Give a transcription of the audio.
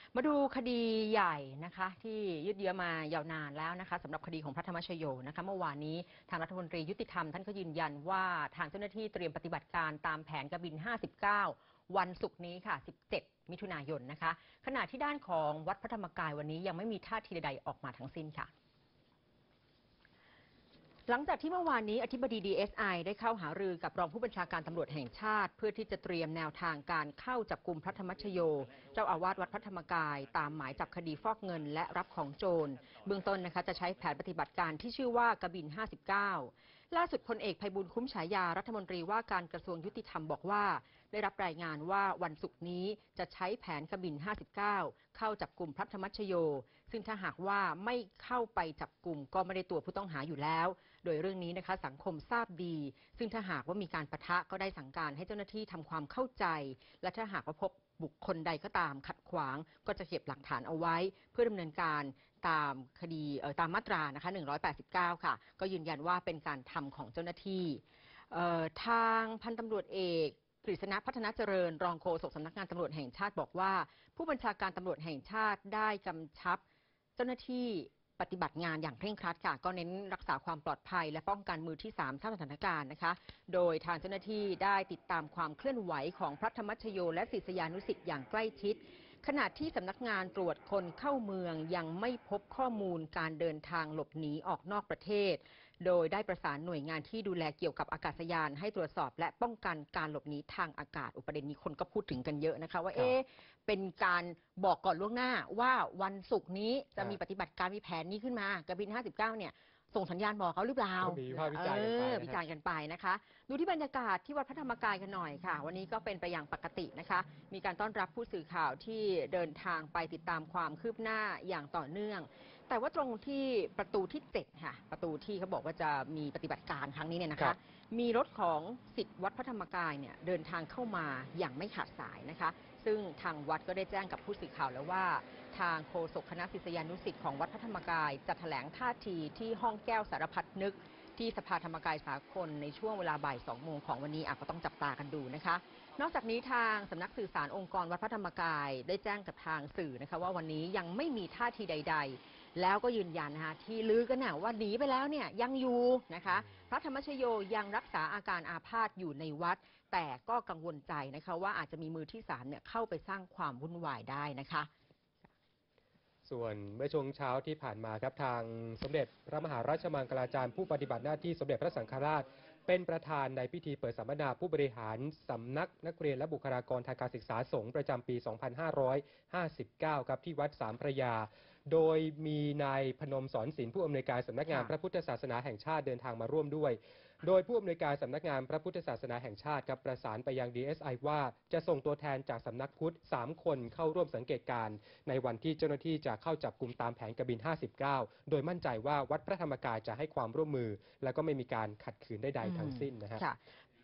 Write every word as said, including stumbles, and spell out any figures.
มาดูคดีใหญ่นะคะที่ยืดเยื้อมายาวนานแล้วนะคะสำหรับคดีของพระธรรมชโยนะคะเมื่อวานนี้ทางรัฐมนตรียุติธรรมท่านก็ยืนยันว่าทางเจ้าหน้าที่เตรียมปฏิบัติการตามแผนกบินห้าสิบเก้าวันศุกร์นี้ค่ะสิบเจ็ดมิถุนายนนะคะขณะที่ด้านของวัดพระธรรมกายวันนี้ยังไม่มีท่าทีใดๆออกมาทั้งสิ้นค่ะหลังจากที่เมื่อวานนี้อธิบดี ดี เอส ไอ ได้เข้าหารือกับรองผู้บัญชาการตำรวจแห่งชาติเพื่อที่จะเตรียมแนวทางการเข้าจับกุมพระธรรมชโยเจ้าอาวาสวัดพระธรรมกายตามหมายจับคดีฟอกเงินและรับของโจรเบื้องต้นนะคะจะใช้แผนปฏิบัติการที่ชื่อว่ากบินห้าสิบเก้าล่าสุดพลเอกไพบูลย์คุ้มฉายารัฐมนตรีว่าการกระทรวงยุติธรรมบอกว่าได้รับรายงานว่าวันศุกร์นี้จะใช้แผนกบินห้าสิบเก้าเข้าจับกุมพระธรรมชโยซึ่งถ้าหากว่าไม่เข้าไปจับกุมก็ไม่ได้ตัวผู้ต้องหาอยู่แล้วโดยเรื่องนี้นะคะสังคมทราบดีซึ่งถ้าหากว่ามีการปะทะก็ได้สั่งการให้เจ้าหน้าที่ทำความเข้าใจและถ้าหากว่าพบบุคคลใดก็ตามขัดขวางก็จะเก็บหลักฐานเอาไว้เพื่อดำเนินการตามคดีตามมาตรานะคะหนึ่งร้อยแปดสิบเก้าค่ะก็ยืนยันว่าเป็นการทำของเจ้าหน้าที่ทางพันตำรวจเอกกฤษณะพัฒนาเจริญรองโฆษกสำนักงานตำรวจแห่งชาติบอกว่าผู้บัญชาการตำรวจแห่งชาติได้กำชับเจ้าหน้าที่ปฏิบัติงานอย่างเคร่งครัดค่ะก็เน้นรักษาความปลอดภัยและป้องกันมือที่สามสร้างสถานการณ์นะคะโดยทางเจ้าหน้าที่ได้ติดตามความเคลื่อนไหวของพระธรรมชโยและศิษยานุศิษย์อย่างใกล้ชิดขณะที่สำนักงานตรวจคนเข้าเมืองยังไม่พบข้อมูลการเดินทางหลบหนีออกนอกประเทศโดยได้ประสานหน่วยงานที่ดูแลเกี่ยวกับอากาศยานให้ตรวจสอบและป้องกันการหลบหนีทางอากาศอุประเด็นนี้คนก็พูดถึงกันเยอะนะคะว่าเอ๊ะเป็นการบอกก่อนล่วงหน้าว่าวันศุกร์นี้จะมีปฏิบัติการมีแผนนี้ขึ้นมากบินห้าสิบเก้าเนี่ยส่งสัญญาณบอกเขาหรือเปล่ามีภาพวิจารณ์กันไปวิจารณ์กันไปนะคะดูที่บรรยากาศที่วัดพระธรรมกายกันหน่อยค่ะวันนี้ก็เป็นไปอย่างปกตินะคะมีการต้อนรับผู้สื่อข่าวที่เดินทางไปติดตามความคืบหน้าอย่างต่อเนื่องแต่ว่าตรงที่ประตูที่เจ็ดค่ะประตูที่เขาบอกว่าจะมีปฏิบัติการครั้งนี้เนี่ยนะคะมีรถของศิษย์วัดพระธรรมกายเนี่ยเดินทางเข้ามาอย่างไม่ขาดสายนะคะซึ่งทางวัดก็ได้แจ้งกับผู้สื่อข่าวแล้วว่าทางโฆษกคณะศิษยานุศิษย์ของวัดพระธรรมกายจะแถลงท่าทีที่ห้องแก้วสารพัดนึกที่สภาธรรมกายสากลในช่วงเวลาบ่ายสองโมงของวันนี้ก็ต้องจับตากันดูนะคะนอกจากนี้ทางสำนักสื่อสารองค์กรวัดพระธรรมกายได้แจ้งกับทางสื่อนะคะว่าวันนี้ยังไม่มีท่าทีใดๆแล้วก็ยืนยันนะคะที่ลือกันนะว่าหนีไปแล้วเนี่ยยังอยู่นะคะพระธรรมชโยยังรักษาอาการอาพาธอยู่ในวัดแต่ก็กังวลใจนะคะว่าอาจจะมีมือที่สามเนี่ยเข้าไปสร้างความวุ่นวายได้นะคะส่วนเมื่อช่วงเช้าที่ผ่านมาครับทางสมเด็จพระมหาราชมังคลาจารย์ผู้ปฏิบัติหน้าที่สมเด็จพระสังฆราชเป็นประธานในพิธีเปิดสัมมนาผู้บริหารสำนักนักเรียนและบุคลากรทางการศึกษาสงฆ์ประจำปี สองพันห้าร้อยห้าสิบเก้า ครับที่วัดสามพระยาโดยมีนายพนมสอนศิลป์ผู้อำนวยการสำนักงานพระพุทธศาสนาแห่งชาติเดินทางมาร่วมด้วยโดยผู้อำนวยการสำนักงานพระพุทธศาสนาแห่งชาติครับประสานไปยัง ดี เอส ไอ ว่าจะส่งตัวแทนจากสำนักพุทธสามคนเข้าร่วมสังเกตการณ์ในวันที่เจ้าหน้าที่จะเข้าจับกุมตามแผนกบินห้าสิบเก้าโดยมั่นใจว่าวัดพระธรรมกายจะให้ความร่วมมือและก็ไม่มีการขัดขืนใดๆทั้งสิ้นนะฮะ